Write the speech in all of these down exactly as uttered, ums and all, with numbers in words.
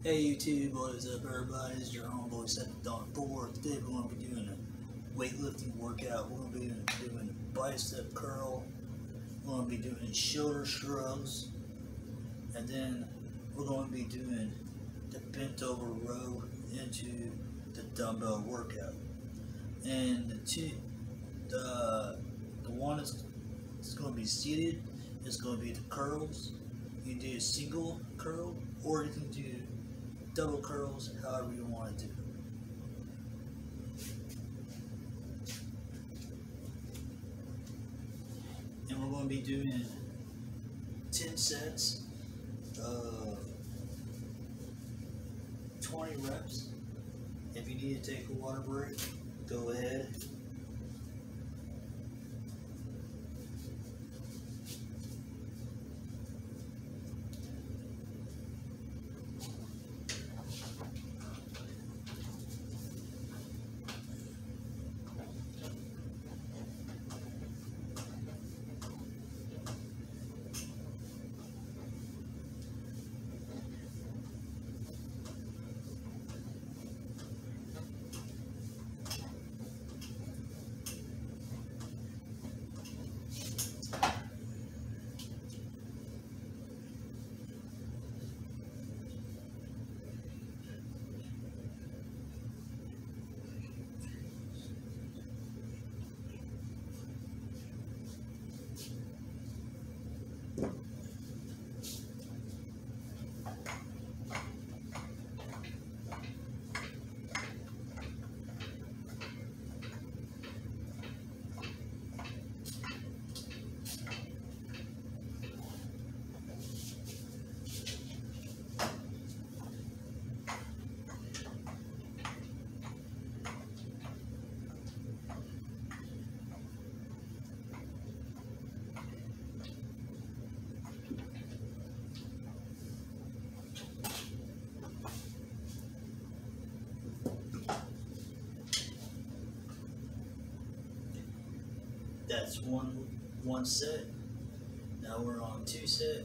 Hey YouTube, what is up everybody? It's your homeboy Second Dawn four. Today we're going to be doing a weightlifting workout. We're going to be doing a bicep curl. We're going to be doing shoulder shrugs. And then we're going to be doing the bent over row into the dumbbell workout. And the two, the, the one that's, that's going to be seated is going to be the curls. You can do a single curl or you can do double curls, however you want to do. And we're going to be doing ten sets of twenty reps. If you need to take a water break, go ahead. That's one one set. Now we're on two set.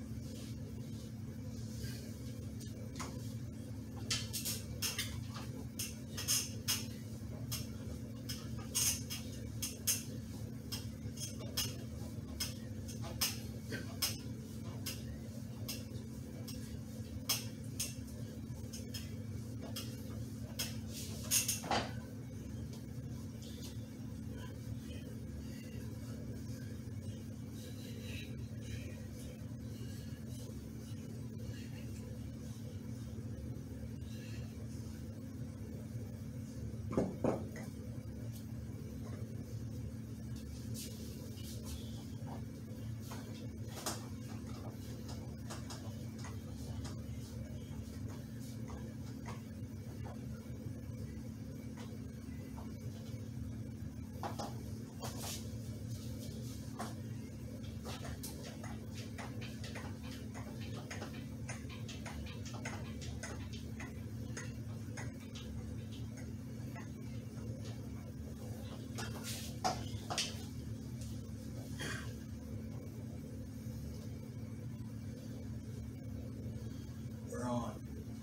We're on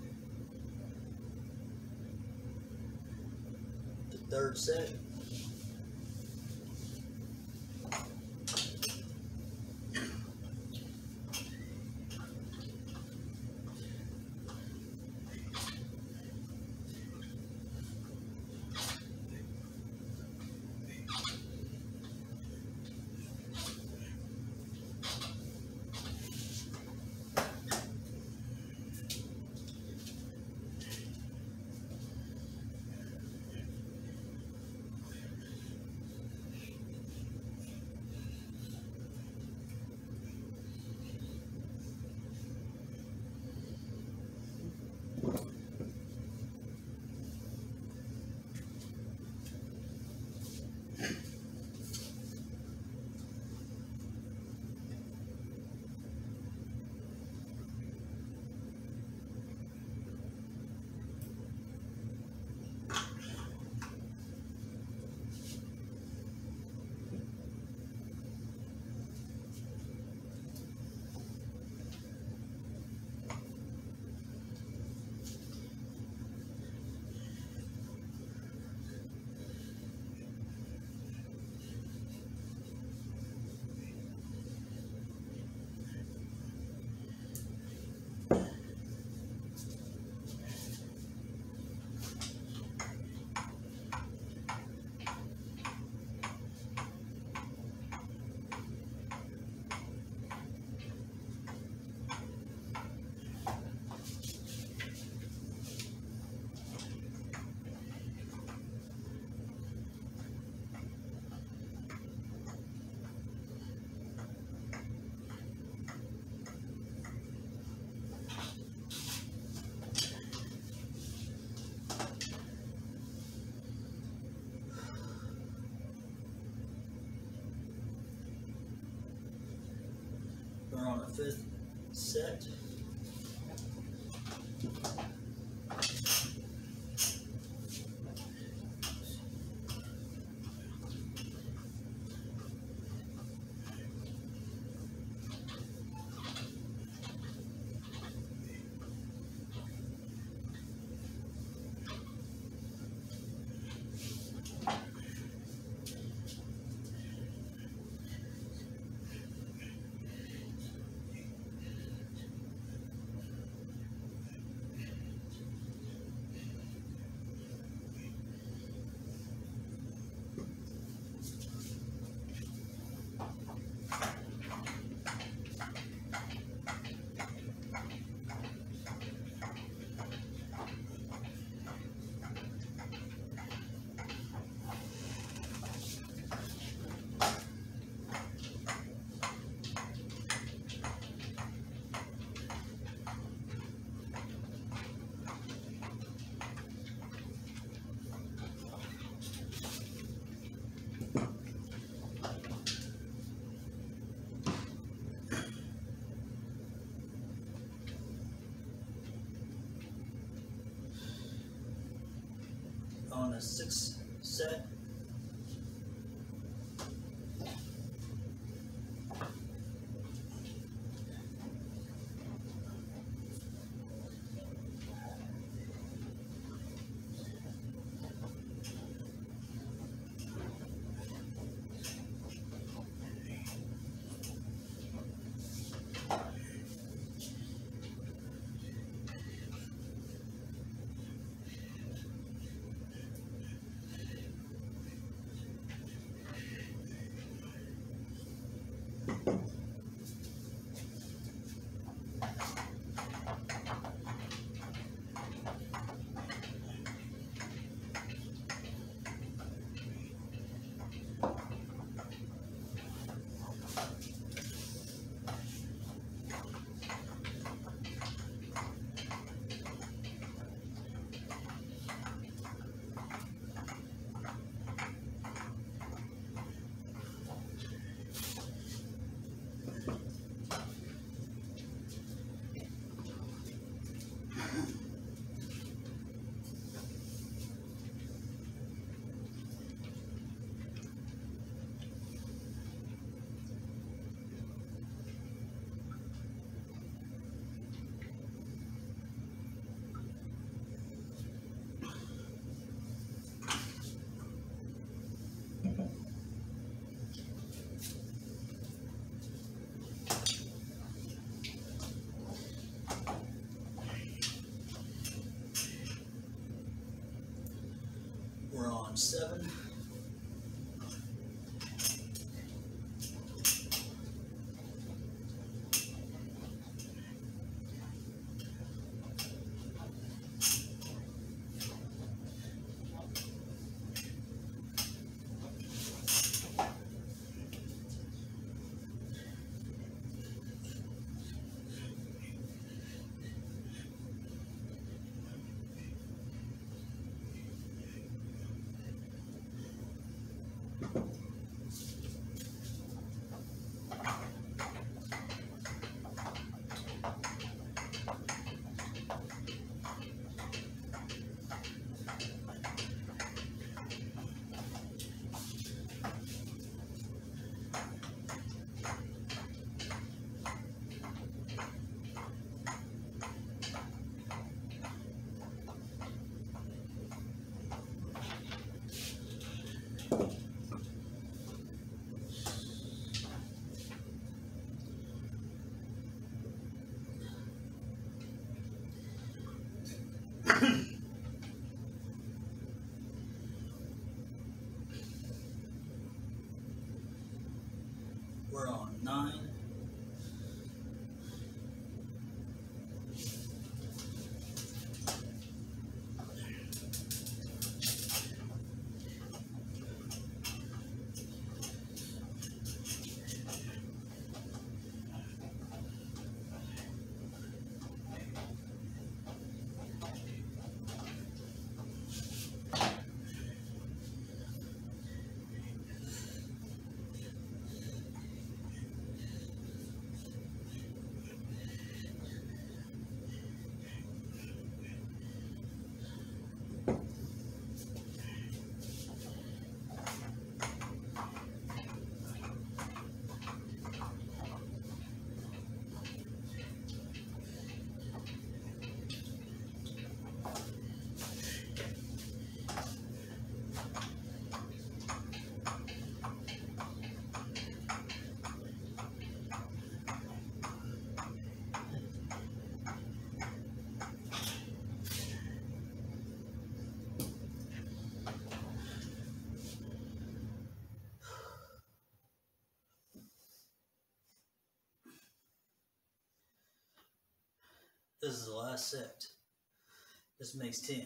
the third set. fifth set. On the sixth set. We're on seven. We're on nine. This is the last set. This makes ten.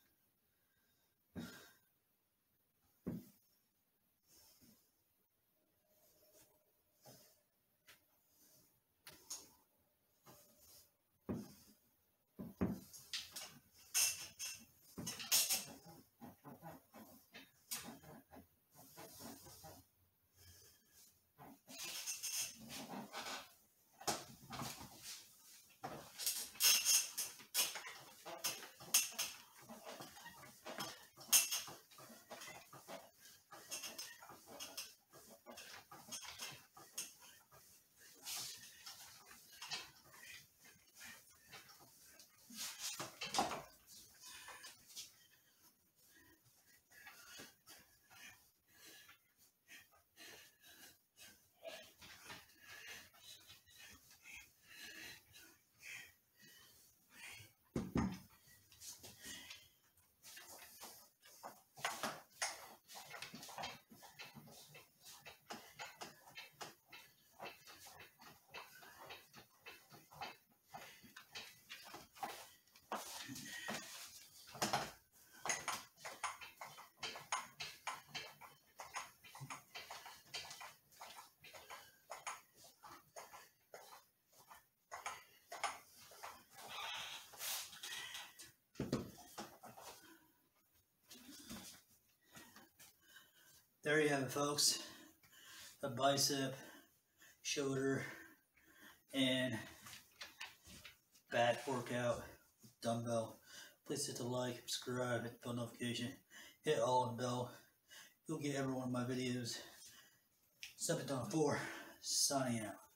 There you have it, folks. A bicep, shoulder, and back workout with dumbbell. Please hit the like, subscribe, hit the bell notification, hit all on the bell. You'll get every one of my videos. seven four, signing out.